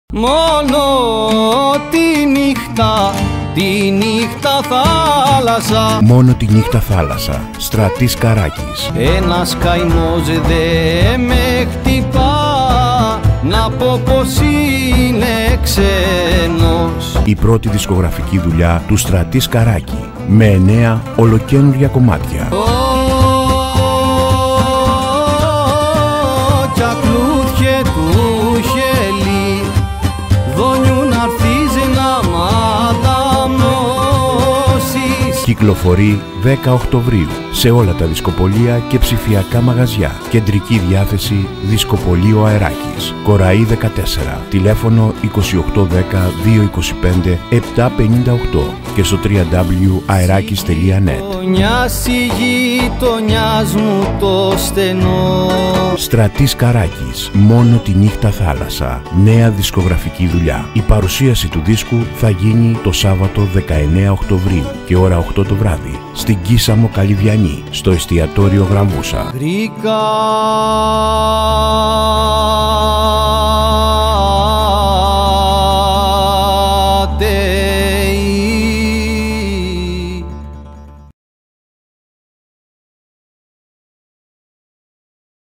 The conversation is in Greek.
Μόνο τη νύχτα θάλασσα. Μόνο τη νύχτα θάλασσα. Στρατής Καράκης. Ένας καημός δε με χτυπά, να πω πως είναι ξένος. Η πρώτη δισκογραφική δουλειά του Στρατής Καράκη, με 9 ολοκαίνουργια κομμάτια. Κι ακλούθιε του χελί, δόνιου να έρθεις να μανταμώσεις. Κυκλοφορεί 10 Οκτωβρίου σε όλα τα δισκοπωλεία και ψηφιακά μαγαζιά. Κεντρική διάθεση Δισκοπωλείο Αεράκης, Κοραή 14, τηλέφωνο 2810 225 758 και στο www.aerakis.net. Νοιάζει γειτονιάς μου το στενό. Στρατής Καράκης, μόνο τη νύχτα θάλασσα. Νέα δισκογραφική δουλειά. Η παρουσίαση του δίσκου θα γίνει το Σάββατο 19 Οκτωβρίου και ώρα 8 το βράδυ στην Κίσαμο Καλυβιανή, στο εστιατόριο Γραμμούσα. Βρήκα